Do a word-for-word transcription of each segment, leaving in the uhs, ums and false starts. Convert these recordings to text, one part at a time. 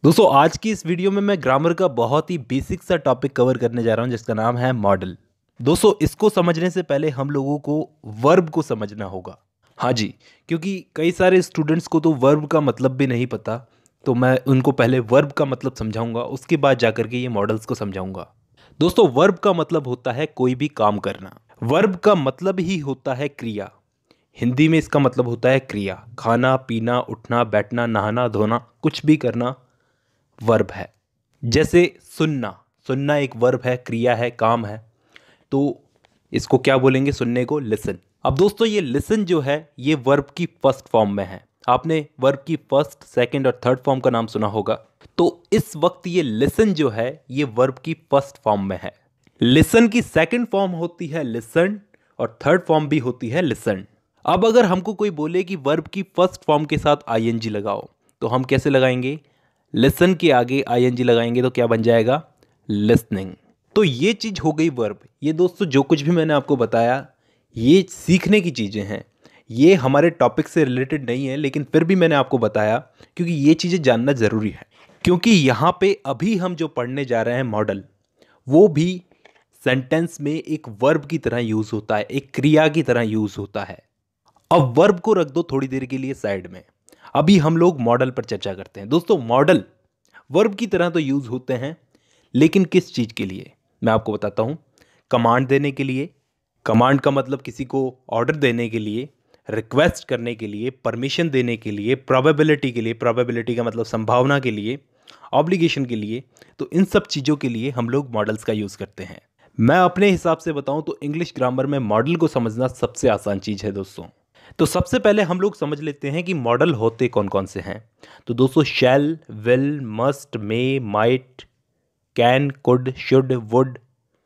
दोस्तों आज की इस वीडियो में मैं ग्रामर का बहुत ही बेसिक सा टॉपिक कवर करने जा रहा हूं जिसका नाम है मॉडल। दोस्तों इसको समझने से पहले हम लोगों को वर्ब को समझना होगा। हाँ जी, क्योंकि कई सारे स्टूडेंट्स को तो वर्ब का मतलब भी नहीं पता, तो मैं उनको पहले वर्ब का मतलब समझाऊंगा, उसके बाद जाकर के ये मॉडल्स को समझाऊंगा। दोस्तों वर्ब का मतलब होता है कोई भी काम करना। वर्ब का मतलब ही होता है क्रिया। हिंदी में इसका मतलब होता है क्रिया। खाना पीना, उठना बैठना, नहाना धोना, कुछ भी करना वर्ब है। जैसे सुनना, सुनना एक वर्ब है, क्रिया है, काम है। तो इसको क्या बोलेंगे? सुनने को लिसन। अब दोस्तों ये लिसन जो है ये वर्ब की फर्स्ट फॉर्म में है। आपने वर्ब की फर्स्ट, सेकंड और थर्ड फॉर्म का नाम सुना होगा। तो इस वक्त ये लिसन जो है ये वर्ब की फर्स्ट फॉर्म में है। लिसन की सेकंड फॉर्म होती है लिसन और थर्ड फॉर्म भी होती है लिसन। अब अगर हमको कोई बोले कि वर्ब की फर्स्ट फॉर्म के साथ आईएनजी लगाओ, तो हम कैसे लगाएंगे? लिसन के आगे आईएनजी लगाएंगे तो क्या बन जाएगा? लिसनिंग। तो ये चीज हो गई वर्ब। ये दोस्तों जो कुछ भी मैंने आपको बताया ये सीखने की चीजें हैं, ये हमारे टॉपिक से रिलेटेड नहीं है, लेकिन फिर भी मैंने आपको बताया क्योंकि ये चीजें जानना जरूरी है। क्योंकि यहाँ पे अभी हम जो पढ़ने जा रहे हैं मॉडल, वो भी सेंटेंस में एक वर्ब की तरह यूज होता है, एक क्रिया की तरह यूज होता है। अब वर्ब को रख दो थोड़ी देर के लिए साइड में, अभी हम लोग मॉडल पर चर्चा करते हैं। दोस्तों मॉडल वर्ब की तरह तो यूज होते हैं, लेकिन किस चीज के लिए मैं आपको बताता हूं। कमांड देने के लिए, कमांड का मतलब किसी को ऑर्डर देने के लिए, रिक्वेस्ट करने के लिए, परमिशन देने के लिए, प्रोबेबिलिटी के लिए, प्रोबेबिलिटी का मतलब संभावना के लिए, ऑब्लिगेशन के लिए। तो इन सब चीजों के लिए हम लोग मॉडल्स का यूज करते हैं। मैं अपने हिसाब से बताऊं तो इंग्लिश ग्रामर में मॉडल को समझना सबसे आसान चीज है दोस्तों। तो सबसे पहले हम लोग समझ लेते हैं कि मॉडल होते कौन कौन से हैं। तो दोस्तों shall, will, must, may, might, can, could, should, would,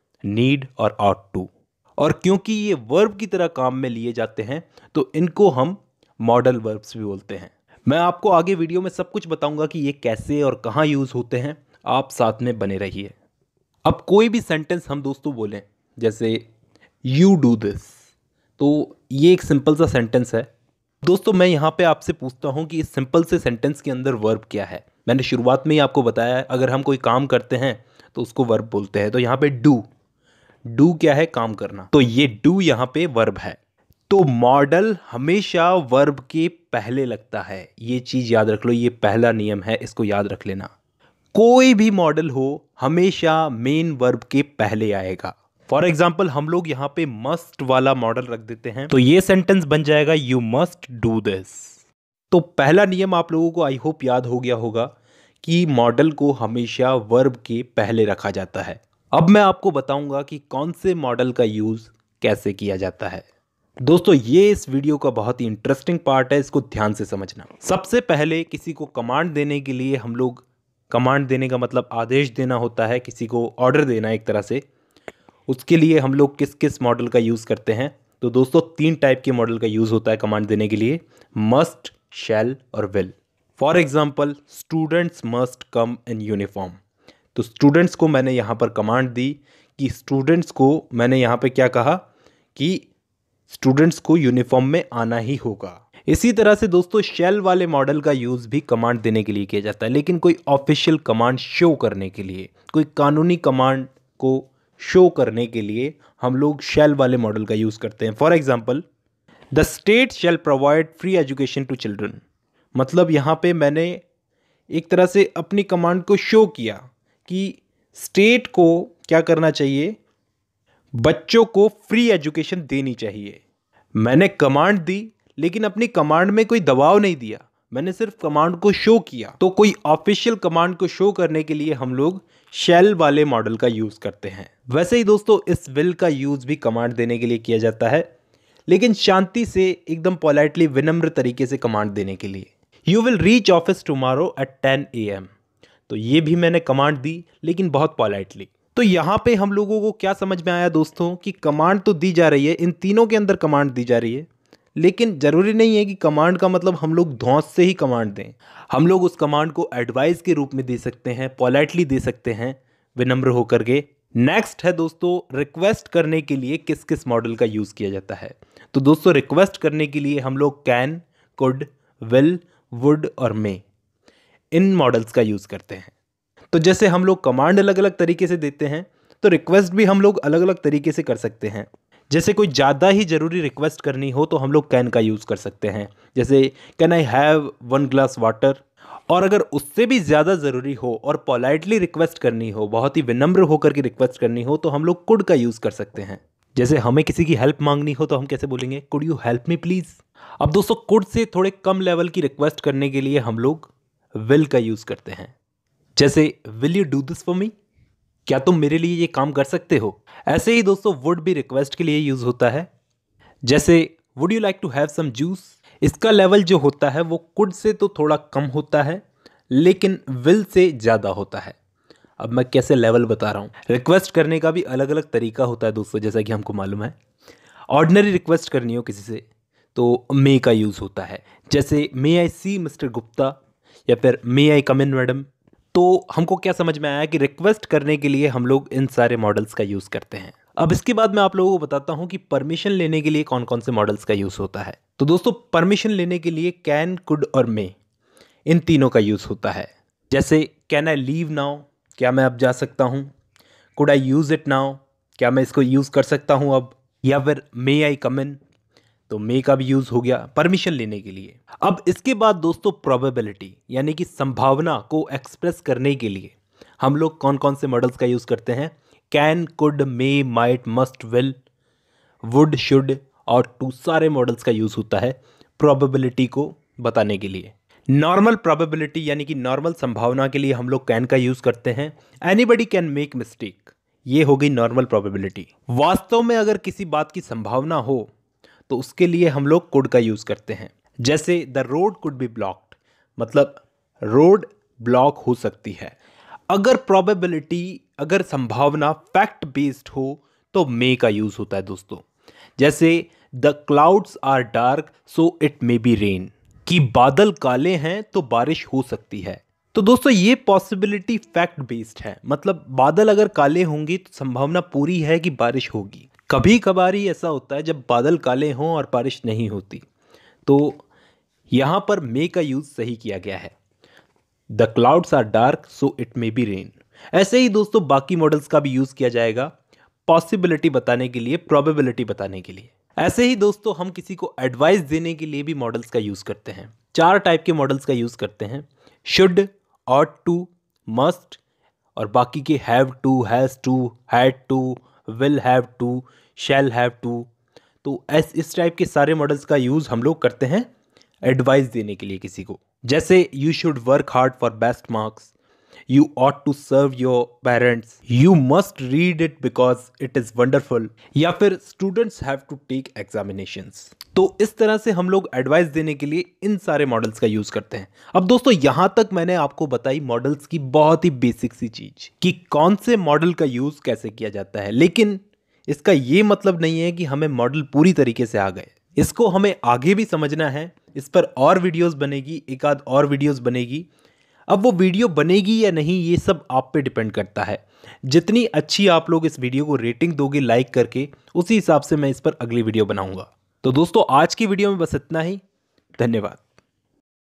need और ऑट टू। और क्योंकि ये वर्ब की तरह काम में लिए जाते हैं तो इनको हम मॉडल वर्ब्स भी बोलते हैं। मैं आपको आगे वीडियो में सब कुछ बताऊंगा कि ये कैसे और कहाँ यूज होते हैं। आप साथ में बने रहिए। अब कोई भी सेंटेंस हम दोस्तों बोलें, जैसे यू डू दिस, तो ये एक सिंपल सा सेंटेंस है। दोस्तों मैं यहाँ पे आपसे पूछता हूँ कि इस सिंपल से सेंटेंस के अंदर वर्ब क्या है। मैंने शुरुआत में ही आपको बताया अगर हम कोई काम करते हैं तो उसको वर्ब बोलते हैं। तो यहाँ पे डू, डू क्या है? काम करना। तो ये डू यहाँ पे वर्ब है। तो मॉडल हमेशा वर्ब के पहले लगता है। ये चीज याद रख लो, ये पहला नियम है, इसको याद रख लेना। कोई भी मॉडल हो हमेशा मेन वर्ब के पहले आएगा। फॉर एग्जाम्पल हम लोग यहाँ पे मस्ट वाला मॉडल रख देते हैं तो ये सेंटेंस बन जाएगा यू मस्ट डू दिस। तो पहला नियम आप लोगों को आई होप याद हो गया होगा कि मॉडल को हमेशा वर्ब के पहले रखा जाता है। अब मैं आपको बताऊंगा कि कौन से मॉडल का यूज कैसे किया जाता है। दोस्तों ये इस वीडियो का बहुत ही इंटरेस्टिंग पार्ट है, इसको ध्यान से समझना। सबसे पहले किसी को कमांड देने के लिए हम लोग, कमांड देने का मतलब आदेश देना होता है, किसी को ऑर्डर देना एक तरह से। उसके लिए हम लोग किस किस मॉडल का यूज़ करते हैं? तो दोस्तों तीन टाइप के मॉडल का यूज़ होता है कमांड देने के लिए, मस्ट, शैल और will. For example students must come in uniform. तो स्टूडेंट्स को मैंने यहाँ पर कमांड दी कि स्टूडेंट्स को, मैंने यहाँ पे क्या कहा कि स्टूडेंट्स को यूनिफॉर्म में आना ही होगा। इसी तरह से दोस्तों शैल वाले मॉडल का यूज़ भी कमांड देने के लिए किया जाता है, लेकिन कोई ऑफिशियल कमांड शो करने के लिए, कोई कानूनी कमांड को शो करने के लिए हम लोग शैल वाले मॉडल का यूज करते हैं। For example the state shall provide free education to children. मतलब यहाँ पे मैंने एक तरह से अपनी कमांड को शो किया कि स्टेट को क्या करना चाहिए, बच्चों को फ्री एजुकेशन देनी चाहिए। मैंने कमांड दी लेकिन अपनी कमांड में कोई दबाव नहीं दिया, मैंने सिर्फ कमांड को शो किया। तो कोई ऑफिशियल कमांड को शो करने के लिए हम लोग शैल वाले मॉडल का यूज करते हैं। वैसे ही दोस्तों इस विल का यूज भी कमांड देने के लिए किया जाता है, लेकिन शांति से, एकदम पोलाइटली, विनम्र तरीके से कमांड देने के लिए। You will reach office tomorrow at ten A M. तो ये भी मैंने कमांड दी लेकिन बहुत पोलाइटली। तो यहाँ पे हम लोगों को क्या समझ में आया दोस्तों कि कमांड तो दी जा रही है, इन तीनों के अंदर कमांड दी जा रही है, लेकिन जरूरी नहीं है कि कमांड का मतलब हम लोग धौंस से ही कमांड दें। हम लोग उस कमांड को एडवाइस के रूप में दे सकते हैं, पोलाइटली दे सकते हैं, विनम्र होकर के। नेक्स्ट है दोस्तों रिक्वेस्ट करने के लिए किस किस मॉडल का यूज किया जाता है। तो दोस्तों रिक्वेस्ट करने के लिए हम लोग कैन, कुड, विल, वुड और मे, इन मॉडल्स का यूज़ करते हैं। तो जैसे हम लोग कमांड अलग अलग तरीके से देते हैं, तो रिक्वेस्ट भी हम लोग अलग अलग तरीके से कर सकते हैं। जैसे कोई ज़्यादा ही ज़रूरी रिक्वेस्ट करनी हो तो हम लोग कैन का यूज़ कर सकते हैं, जैसे can I have one glass water. और अगर उससे भी ज़्यादा ज़रूरी हो और पोलाइटली रिक्वेस्ट करनी हो, बहुत ही विनम्र होकर के रिक्वेस्ट करनी हो, तो हम लोग कुड का यूज़ कर सकते हैं। जैसे हमें किसी की हेल्प मांगनी हो तो हम कैसे बोलेंगे, could you help me please. अब दोस्तों कुड से थोड़े कम लेवल की रिक्वेस्ट करने के लिए हम लोग विल का यूज़ करते हैं। जैसे will you do this for me, क्या तुम मेरे लिए ये काम कर सकते हो। ऐसे ही दोस्तों वुड भी रिक्वेस्ट के लिए यूज़ होता है। जैसे would you like to have some juice, इसका लेवल जो होता है वो कुड से तो थोड़ा कम होता है, लेकिन विल से ज़्यादा होता है। अब मैं कैसे लेवल बता रहा हूँ। रिक्वेस्ट करने का भी अलग अलग तरीका होता है दोस्तों, जैसा कि हमको मालूम है। ऑर्डिनरी रिक्वेस्ट करनी हो किसी से तो मे का यूज़ होता है, जैसे मे आई सी मिस्टर गुप्ता या फिर मे आई कम इन मैडम। तो हमको क्या समझ में आया कि रिक्वेस्ट करने के लिए हम लोग इन सारे मॉडल्स का यूज़ करते हैं। अब इसके बाद मैं आप लोगों को बताता हूँ कि परमिशन लेने के लिए कौन कौन से मॉडल्स का यूज़ होता है। तो दोस्तों परमिशन लेने के लिए कैन, कुड और मे, इन तीनों का यूज़ होता है। जैसे कैन आई लीव नाउ, क्या मैं अब जा सकता हूँ। Could I use it now, क्या मैं इसको यूज़ कर सकता हूँ अब। या फिर मे आई कम इन, तो मे का भी यूज़ हो गया परमिशन लेने के लिए। अब इसके बाद दोस्तों प्रोबेबिलिटी यानी कि संभावना को एक्सप्रेस करने के लिए हम लोग कौन कौन से मॉडल्स का यूज़ करते हैं। Can, could, may, might, must, will, would, should और टू, सारे मॉडल्स का यूज़ होता है प्रोबेबिलिटी को बताने के लिए। नॉर्मल प्रोबेबिलिटी यानी कि नॉर्मल संभावना के लिए हम लोग कैन का यूज़ करते हैं। एनीबडी कैन मेक मिस्टेक, ये हो गई नॉर्मल प्रोबेबिलिटी। वास्तव में अगर किसी बात की संभावना हो तो उसके लिए हम लोग कुड का यूज़ करते हैं। जैसे the road could be blocked, मतलब रोड ब्लॉक हो सकती है। अगर प्रोबेबिलिटी, अगर संभावना फैक्ट बेस्ड हो तो मे का यूज़ होता है दोस्तों। जैसे the clouds are dark so it may be rain, कि बादल काले हैं तो बारिश हो सकती है। तो दोस्तों ये पॉसिबिलिटी फैक्ट बेस्ड है, मतलब बादल अगर काले होंगे तो संभावना पूरी है कि बारिश होगी। कभी कभार ही ऐसा होता है जब बादल काले हों और बारिश नहीं होती, तो यहाँ पर मे का यूज़ सही किया गया है। The clouds are dark so it may be rain. ऐसे ही दोस्तों बाकी मॉडल्स का भी यूज़ किया जाएगा पॉसिबिलिटी बताने के लिए, प्रोबेबिलिटी बताने के लिए। ऐसे ही दोस्तों हम किसी को एडवाइस देने के लिए भी मॉडल्स का यूज़ करते हैं। चार टाइप के मॉडल्स का यूज़ करते हैं, शुड, ऑट टू, मस्ट और बाकी के have to, has to, had to, will have to, shall have to. तो ऐस इस टाइप के सारे मॉडल्स का यूज़ हम लोग करते हैं एडवाइस देने के लिए किसी को। जैसे you should work hard for best marks, you ought to serve your parents, you must read it because it is wonderful, या फिर students have to take examinations. तो इस तरह से हम लोग एडवाइस देने के लिए इन सारे मॉडल्स का यूज़ करते हैं। अब दोस्तों यहाँ तक मैंने आपको बताई मॉडल्स की बहुत ही बेसिक सी चीज़ कि कौन से मॉडल का यूज़ कैसे किया जाता है, लेकिन इसका ये मतलब नहीं है कि हमें मॉडल पूरी तरीके से आ गए। इसको हमें आगे भी समझना है, इस पर और वीडियोस बनेगी, एक आध और वीडियोस बनेगी। अब वो वीडियो बनेगी या नहीं ये सब आप पे डिपेंड करता है। जितनी अच्छी आप लोग इस वीडियो को रेटिंग दोगे लाइक करके, उसी हिसाब से मैं इस पर अगली वीडियो बनाऊंगा। तो दोस्तों आज की वीडियो में बस इतना ही। धन्यवाद।